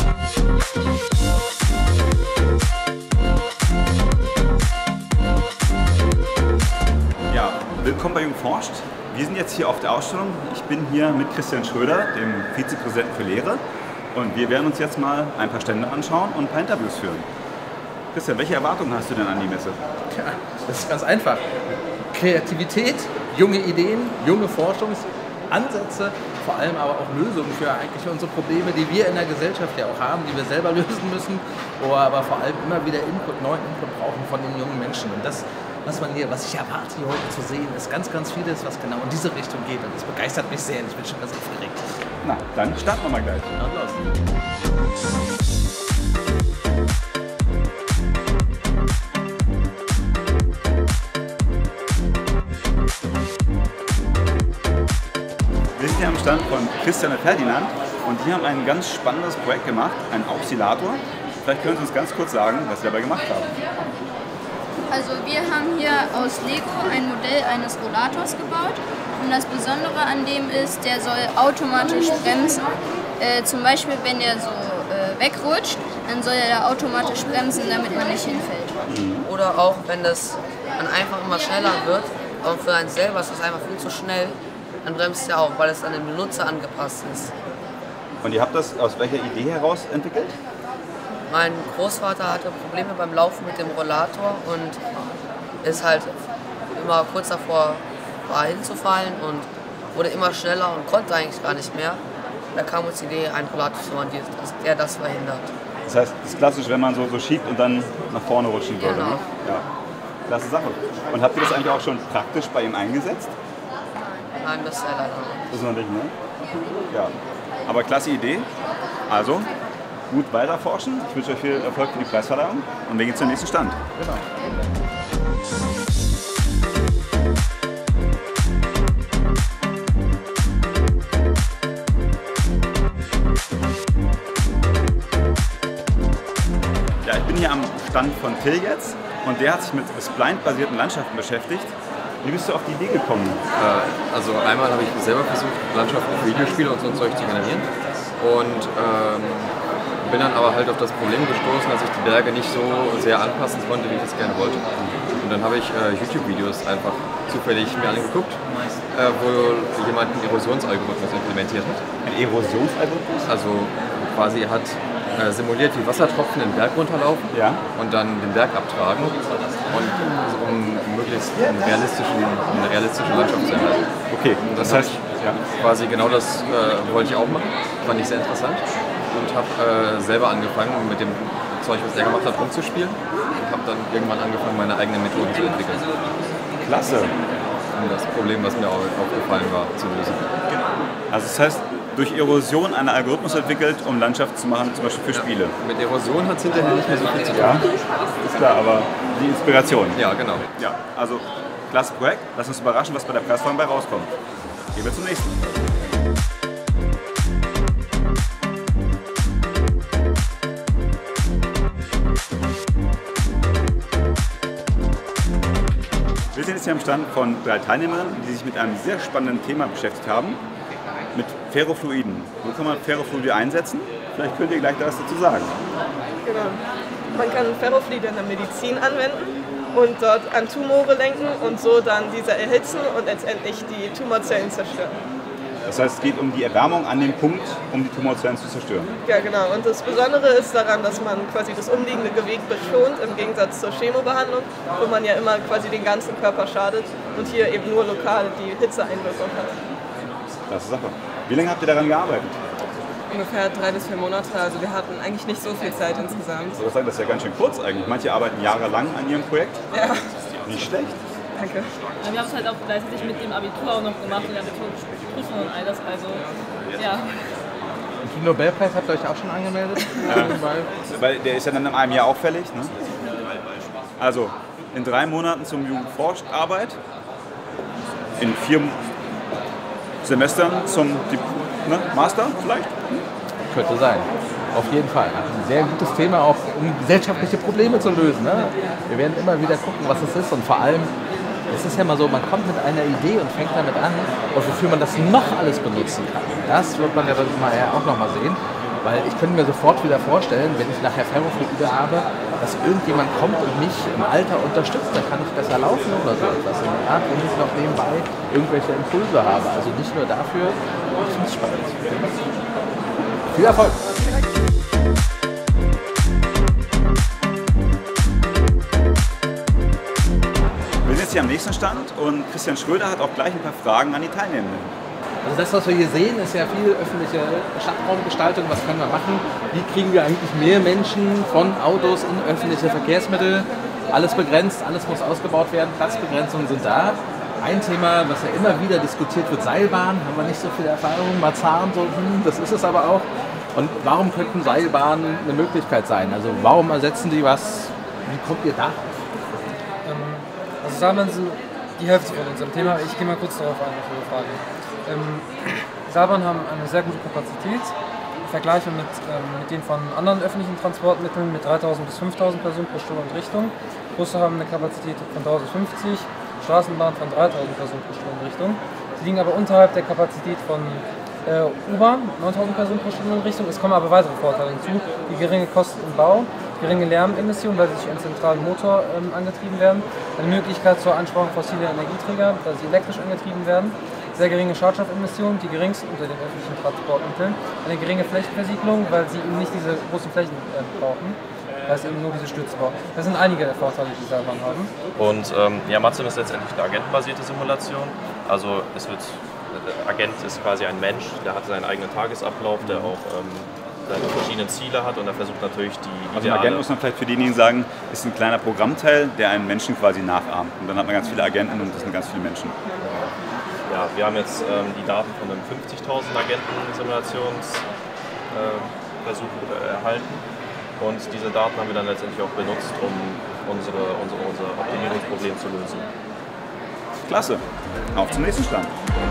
Ja, willkommen bei Jung forscht. Wir sind jetzt hier auf der Ausstellung. Ich bin hier mit Christian Schröder, dem Vizepräsidenten für Lehre. Und wir werden uns jetzt mal ein paar Stände anschauen und ein paar Interviews führen. Christian, welche Erwartungen hast du denn an die Messe? Ja, das ist ganz einfach. Kreativität, junge Ideen, junge Forschungsansätze, vor allem aber auch Lösungen für eigentlich unsere Probleme, die wir in der Gesellschaft ja auch haben, die wir selber lösen müssen, wo wir aber vor allem immer wieder neuen Input brauchen von den jungen Menschen. Und das, was ich erwarte hier heute zu sehen, ist ganz, ganz vieles, was genau in diese Richtung geht. Und das begeistert mich sehr und ich bin schon ganz aufgeregt. Na, dann starten wir mal gleich. Na, los. Wir sind hier am Stand von Christian und Ferdinand und die haben ein ganz spannendes Projekt gemacht, ein Auxillator. Vielleicht können Sie uns ganz kurz sagen, was Sie dabei gemacht haben. Also wir haben hier aus Lego ein Modell eines Rollators gebaut und das Besondere an dem ist, der soll automatisch bremsen. Zum Beispiel wenn der so wegrutscht, dann soll er da automatisch bremsen, damit man nicht hinfällt. Oder auch wenn das dann einfach immer schneller wird, aber für einen selber ist das einfach viel zu schnell, dann bremst er auch, weil es an den Benutzer angepasst ist. Und ihr habt das aus welcher Idee heraus entwickelt? Mein Großvater hatte Probleme beim Laufen mit dem Rollator und ist halt immer kurz davor war hinzufallen und wurde immer schneller und konnte eigentlich gar nicht mehr. Da kam uns die Idee, einen Rollator zu machen, der das verhindert. Das heißt, das ist klassisch, wenn man so schiebt und dann nach vorne rutschen würde. Genau. Ne? Ja. Klasse Sache. Und habt ihr das eigentlich auch schon praktisch bei ihm eingesetzt? Nein, das ist leider nicht. Das ist noch nicht, ne? Ja. Aber klasse Idee. Also, gut weiter forschen. Ich wünsche euch viel Erfolg für die Preisverleihung und wir gehen zum nächsten Stand. Genau. Ja, ich bin hier am Stand von Till jetzt und der hat sich mit Spline-basierten Landschaften beschäftigt. Wie bist du auf die Idee gekommen? Also einmal habe ich selber versucht, Landschaften für Videospiele und so ein Zeug zu generieren und bin dann aber halt auf das Problem gestoßen, dass ich die Berge nicht so sehr anpassen konnte, wie ich das gerne wollte. Und dann habe ich YouTube-Videos einfach zufällig mir angeguckt, wo jemand einen Erosionsalgorithmus implementiert hat. Ein Erosionsalgorithmus? Also quasi hat simuliert, wie Wassertropfen den Berg runterlaufen und dann den Berg abtragen, und um möglichst eine realistische Landschaft zu erhalten. Okay, das heißt, quasi genau das wollte ich auch machen, fand ich sehr interessant und habe selber angefangen, mit dem Zeug, was er gemacht hat, rumzuspielen und habe dann irgendwann angefangen, meine eigenen Methoden zu entwickeln. Klasse! Um das Problem, was mir auch aufgefallen war, zu lösen. Also das heißt, durch Erosion einen Algorithmus entwickelt, um Landschaften zu machen, zum Beispiel für Spiele. Mit Erosion hat es hinterher nicht mehr so viel zu tun. Ja, ist klar, aber die Inspiration. Ja, genau. Ja, also klasse Projekt. Lass uns überraschen, was bei der Preisverleihung bei rauskommt. Gehen wir zum nächsten. Wir sind jetzt hier am Stand von 3 Teilnehmern, die sich mit einem sehr spannenden Thema beschäftigt haben. Mit Ferrofluiden. Wo kann man Ferrofluide einsetzen? Vielleicht könnt ihr gleich da was dazu sagen. Genau. Man kann Ferrofluide in der Medizin anwenden und dort an Tumore lenken und so dann diese erhitzen und letztendlich die Tumorzellen zerstören. Das heißt, es geht um die Erwärmung an dem Punkt, um die Tumorzellen zu zerstören. Ja, genau. Und das Besondere ist daran, dass man quasi das umliegende Gewebe beschont, im Gegensatz zur Chemobehandlung, wo man ja immer quasi den ganzen Körper schadet und hier eben nur lokal die Hitzeeinwirkung hat. Das ist Sache. Wie lange habt ihr daran gearbeitet? Ungefähr 3 bis 4 Monate, also wir hatten eigentlich nicht so viel Zeit insgesamt. Ich würde sagen, das ist ja ganz schön kurz eigentlich. Manche arbeiten jahrelang an ihrem Projekt. Ja. Nicht schlecht. Danke. Ja, wir haben es halt auch gleichzeitig mit dem Abitur auch noch gemacht und der Abiturprüfung und all das, also ja. Und den Nobelpreis habt ihr euch auch schon angemeldet? Weil der ist ja dann in einem Jahr auch fällig. Ne? Also in 3 Monaten zum Jugendforscharbeit, in 4 Semestern zum Master vielleicht? Könnte sein. Auf jeden Fall. Ein sehr gutes Thema, auch um gesellschaftliche Probleme zu lösen. Ne? Wir werden immer wieder gucken, was es ist und vor allem, es ist ja mal so, man kommt mit einer Idee und fängt damit an, und wofür man das noch alles benutzen kann. Das wird man ja dann mal auch noch mal sehen. Weil ich könnte mir sofort wieder vorstellen, wenn ich nachher Ferrofluide habe, dass irgendjemand kommt und mich im Alter unterstützt, dann kann ich besser laufen oder so etwas in der Art, wenn ich noch nebenbei irgendwelche Impulse habe. Also nicht nur dafür, ich finde es spannend. Viel Erfolg! Wir sind jetzt hier am nächsten Stand und Christian Schröder hat auch gleich ein paar Fragen an die Teilnehmenden. Also das, was wir hier sehen, ist ja viel öffentliche Stadtraumgestaltung. Was können wir machen? Wie kriegen wir eigentlich mehr Menschen von Autos in öffentliche Verkehrsmittel? Alles begrenzt, alles muss ausgebaut werden, Platzbegrenzungen sind da. Ein Thema, was ja immer wieder diskutiert wird, Seilbahn, haben wir nicht so viel Erfahrung. Marzahn, so, das ist es aber auch. Und warum könnten Seilbahnen eine Möglichkeit sein? Also warum ersetzen die was? Wie kommt ihr da? Also Seilbahnen sind die Hälfte von unserem Thema. Ich gehe mal kurz darauf ein, auf Ihre Frage. Seilbahnen haben eine sehr gute Kapazität. Im Vergleich mit denen von anderen öffentlichen Transportmitteln mit 3.000 bis 5.000 Personen pro Stunde und Richtung. Busse haben eine Kapazität von 1.050, Straßenbahn von 3.000 Personen pro Stunde und Richtung. Sie liegen aber unterhalb der Kapazität von U-Bahn, 9.000 Personen pro Stunde in Richtung. Es kommen aber weitere Vorteile hinzu, die geringe Kosten im Bau, geringe Lärmemissionen, weil sie durch einen zentralen Motor angetrieben werden, eine Möglichkeit zur Einsparung fossiler Energieträger, da sie elektrisch angetrieben werden, sehr geringe Schadstoffemissionen, die geringsten unter den öffentlichen Transportmitteln, eine geringe Flächenversiegelung, weil sie eben nicht diese großen Flächen brauchen, weil es eben nur diese Stütze braucht. Das sind einige der Vorteile, die Seilbahnen haben. Und ja, Matzim ist letztendlich eine agentenbasierte Simulation. Also Agent ist quasi ein Mensch, der hat seinen eigenen Tagesablauf, der auch seine verschiedenen Ziele hat und er versucht natürlich die Also ein Agent muss man vielleicht für diejenigen sagen, ist ein kleiner Programmteil, der einen Menschen quasi nachahmt. Und dann hat man ganz viele Agenten und das sind ganz viele Menschen. Ja, wir haben jetzt die Daten von einem 50.000 Agenten-Simulationsversuch erhalten und diese Daten haben wir dann letztendlich auch benutzt, um unser Optimierungsproblem zu lösen. Klasse, auf zum nächsten Stand.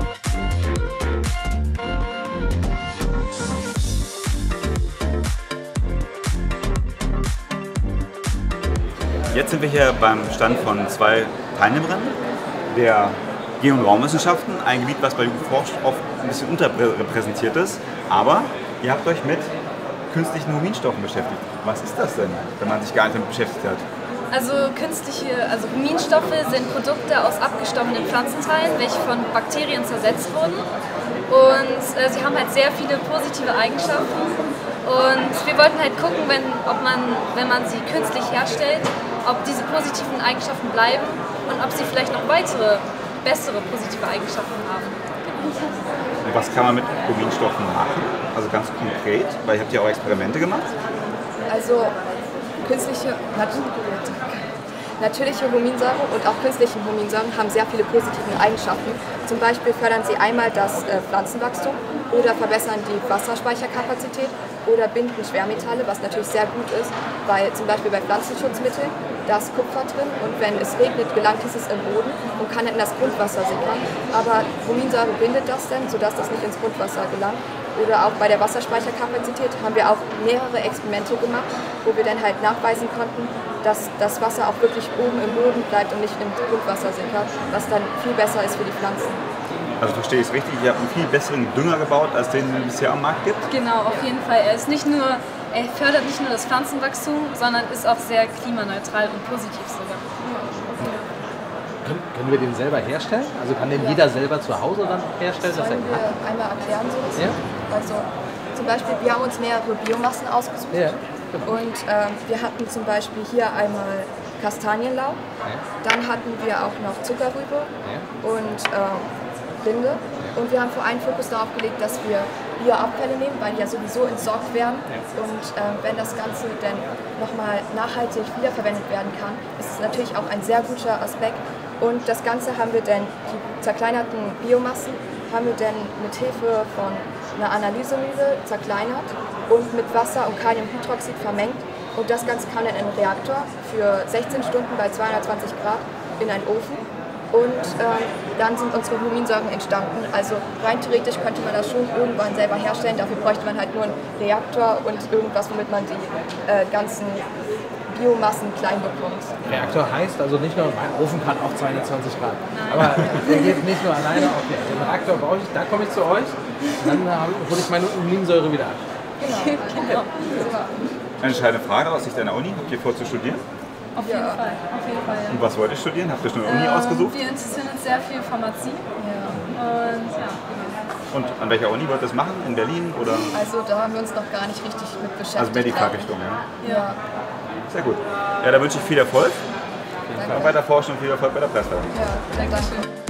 Jetzt sind wir hier beim Stand von zwei Teilnehmerinnen der Geo- und Raumwissenschaften, ein Gebiet, was bei Jugend forscht oft ein bisschen unterrepräsentiert ist, aber ihr habt euch mit künstlichen Huminstoffen beschäftigt. Was ist das denn, wenn man sich gar nicht damit beschäftigt hat? Also Huminstoffe sind Produkte aus abgestorbenen Pflanzenteilen, welche von Bakterien zersetzt wurden. Und sie haben halt sehr viele positive Eigenschaften. Und wir wollten halt gucken, wenn man sie künstlich herstellt, ob diese positiven Eigenschaften bleiben und ob sie vielleicht noch weitere, bessere positive Eigenschaften haben. Und was kann man mit Huminstoffen machen? Also ganz konkret, weil ihr habt ja auch Experimente gemacht. Also natürliche Huminsäure und auch künstliche Huminsäuren haben sehr viele positive Eigenschaften. Zum Beispiel fördern sie einmal das Pflanzenwachstum oder verbessern die Wasserspeicherkapazität oder binden Schwermetalle, was natürlich sehr gut ist, weil zum Beispiel bei Pflanzenschutzmitteln da ist Kupfer drin und wenn es regnet, gelangt dieses im Boden und kann in das Grundwasser sickern. Aber Huminsäure bindet das dann, sodass das nicht ins Grundwasser gelangt. Oder auch bei der Wasserspeicherkapazität haben wir auch mehrere Experimente gemacht, wo wir dann halt nachweisen konnten, dass das Wasser auch wirklich oben im Boden bleibt und nicht ins Grundwasser sickert, was dann viel besser ist für die Pflanzen. Also verstehe ich es richtig, ihr habt einen viel besseren Dünger gebaut, als den es bisher am Markt gibt? Genau, auf jeden Fall. Er fördert nicht nur das Pflanzenwachstum, sondern ist auch sehr klimaneutral und positiv sogar. Können wir den selber herstellen? Also kann den jeder selber zu Hause dann herstellen? Das wollen wir einmal erklären. So. Ja? Also zum Beispiel, wir haben uns mehrere Biomassen ausgesucht. Ja. Und wir hatten zum Beispiel hier einmal Kastanienlauch, dann hatten wir auch noch Zuckerrübe und Rinde. Und wir haben vor allem Fokus darauf gelegt, dass wir Bioabfälle nehmen, weil die ja sowieso entsorgt werden. Und wenn das Ganze dann nochmal nachhaltig wiederverwendet werden kann, ist es natürlich auch ein sehr guter Aspekt. Und das Ganze haben wir dann, die zerkleinerten Biomassen, haben wir dann mit Hilfe von einer Analysemühle zerkleinert und mit Wasser und Kaliumhydroxid vermengt. Und das Ganze kam dann in einen Reaktor für 16 Stunden bei 220 Grad in einen Ofen. Und dann sind unsere Huminsäuren entstanden. Also rein theoretisch könnte man das schon irgendwann selber herstellen. Dafür bräuchte man halt nur einen Reaktor und irgendwas, womit man die ganzen Biomassen klein bekommt. Reaktor heißt also nicht nur, mein Ofen kann auch 220 Grad. Nein. Aber der geht nicht nur alleine. Okay, den Reaktor brauche ich, da komme ich zu euch. Dann hole ich meine Huminsäure wieder ab. Genau. Eine entscheidende Frage aus Sicht deiner Uni. Habt ihr vor zu studieren? Auf jeden Fall, ja. Und was wollt ihr studieren? Habt ihr schon eine Uni ausgesucht? Wir interessieren uns sehr viel Pharmazie. Und ja. Und an welcher Uni wollt ihr das machen? In Berlin oder? Also da haben wir uns noch gar nicht richtig mit beschäftigt. Also Medica-Richtung, ja. Ja. Sehr gut. Ja, da wünsche ich viel Erfolg. Weiter forschen und viel Erfolg bei der Presse. Ja, danke.